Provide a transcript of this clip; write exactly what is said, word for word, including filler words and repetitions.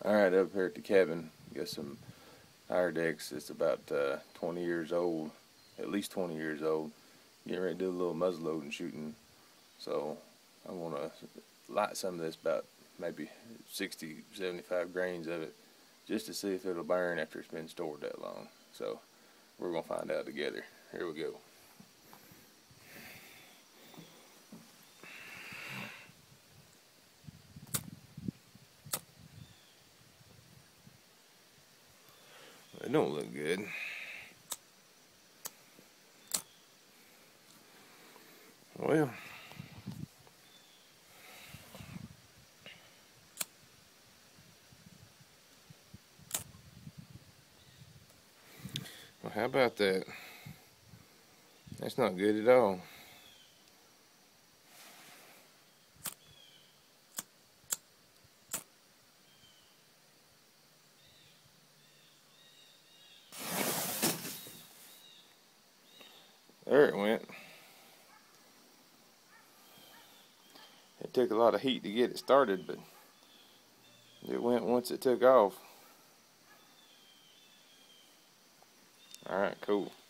Alright, up here at the cabin, got some pyrodex. It's about uh, twenty years old, at least twenty years old. Getting ready to do a little muzzle loading shooting. So I want to light some of this, about maybe sixty, seventy-five grains of it, just to see if it'll burn after it's been stored that long. So we're going to find out together. Here we go. It don't look good. Well, well, how about that? That's not good at all. There it went. It took a lot of heat to get it started, but it went once it took off. Alright, cool.